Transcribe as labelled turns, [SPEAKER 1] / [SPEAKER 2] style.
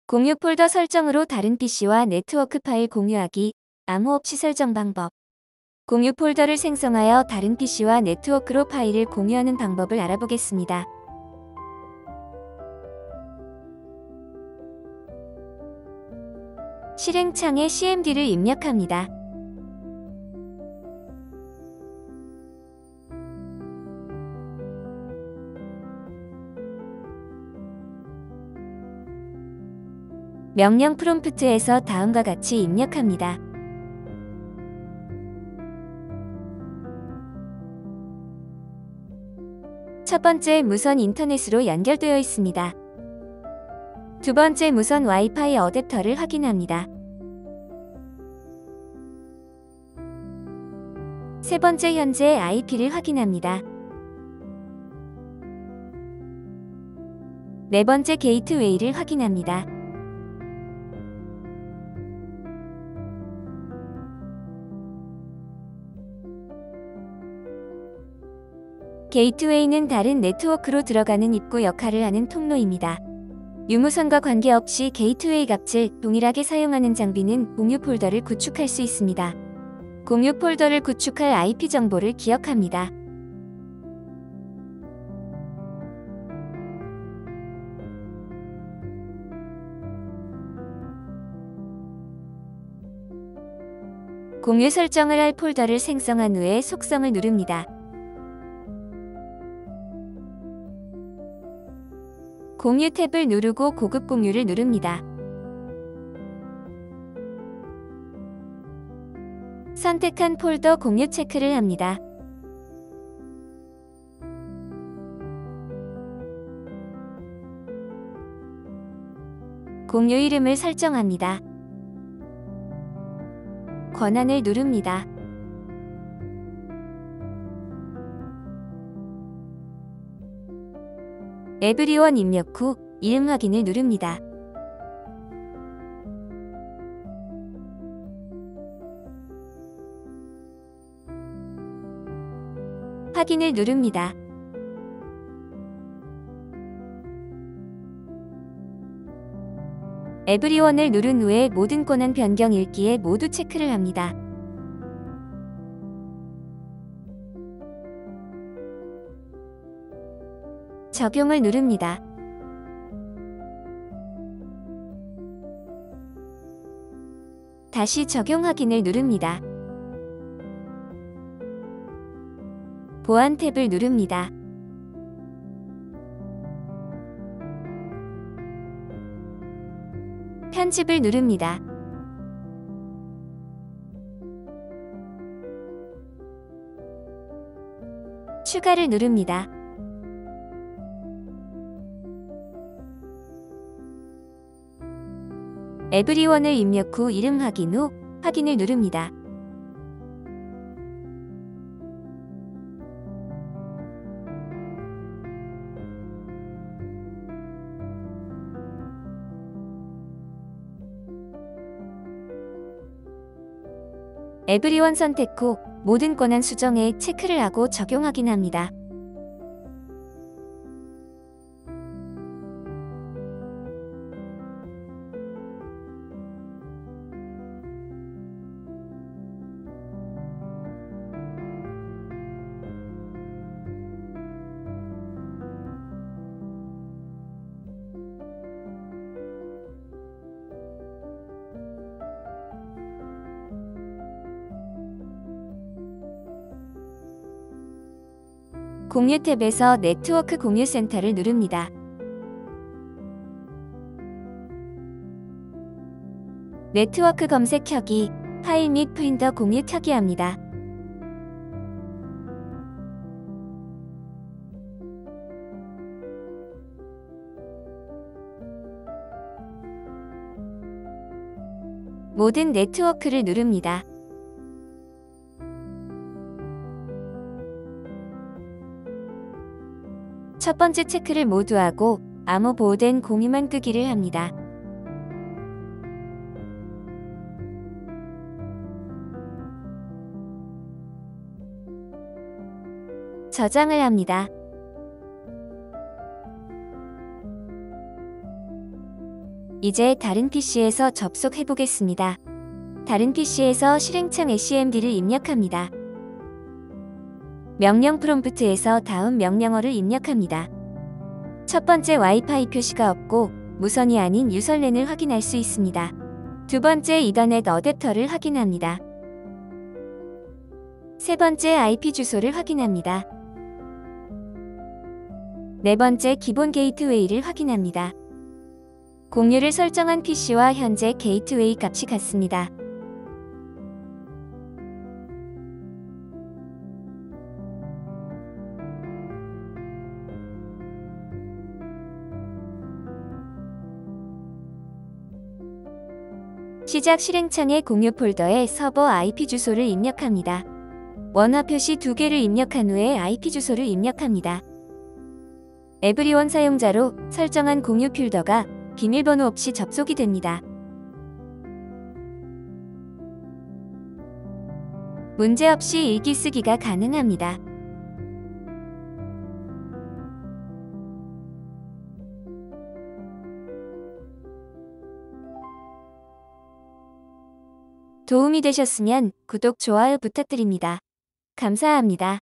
[SPEAKER 1] 공유 폴더 설정으로 다른 PC와 네트워크 파일 공유하기, 암호 없이 설정 방법. 공유 폴더를 생성하여 다른 PC와 네트워크로 파일을 공유하는 방법을 알아보겠습니다. 실행창에 CMD를 입력합니다. 명령 프롬프트에서 다음과 같이 입력합니다. 첫 번째 무선 인터넷으로 연결되어 있습니다. 두 번째 무선 와이파이 어댑터를 확인합니다. 세 번째 현재 IP를 확인합니다. 네 번째 게이트웨이를 확인합니다. 게이트웨이는 다른 네트워크로 들어가는 입구 역할을 하는 통로입니다. 유무선과 관계없이 게이트웨이 값을 동일하게 사용하는 장비는 공유 폴더를 구축할 수 있습니다. 공유 폴더를 구축할 IP 정보를 기억합니다. 공유 설정을 할 폴더를 생성한 후에 속성을 누릅니다. 공유 탭을 누르고 고급 공유를 누릅니다. 선택한 폴더 공유 체크를 합니다. 공유 이름을 설정합니다. 권한을 누릅니다. 에브리원 입력 후 이름 확인을 누릅니다. 확인을 누릅니다. 에브리원을 누른 후에 모든 권한 변경 읽기에 모두 체크를 합니다. 적용을 누릅니다. 다시 적용 확인을 누릅니다. 보안 탭을 누릅니다. 편집을 누릅니다. 추가를 누릅니다. 에브리원을 입력 후 이름 확인 후 확인을 누릅니다. 에브리원 선택 후 모든 권한 수정에 체크를 하고 적용 확인합니다. 공유 탭에서 네트워크 공유 센터를 누릅니다. 네트워크 검색 켜기, 파일 및 프린터 공유 켜기 합니다. 모든 네트워크를 누릅니다. 첫 번째 체크를 모두 하고 암호 보호된 공유만 끄기를 합니다. 저장을 합니다. 이제 다른 PC에서 접속해 보겠습니다. 다른 PC에서 실행창 SCMD를 입력합니다. 명령 프롬프트에서 다음 명령어를 입력합니다. 첫 번째 와이파이 표시가 없고 무선이 아닌 유선랜을 확인할 수 있습니다. 두 번째 이더넷 어댑터를 확인합니다. 세 번째 IP 주소를 확인합니다. 네 번째 기본 게이트웨이를 확인합니다. 공유를 설정한 PC와 현재 게이트웨이 값이 같습니다. 시작 실행창의 공유 폴더에 서버 IP 주소를 입력합니다. 원화 표시 2개를 입력한 후에 IP 주소를 입력합니다. 에브리원 사용자로 설정한 공유 폴더가 비밀번호 없이 접속이 됩니다. 문제없이 읽기 쓰기가 가능합니다. 도움이 되셨으면 구독, 좋아요 부탁드립니다. 감사합니다.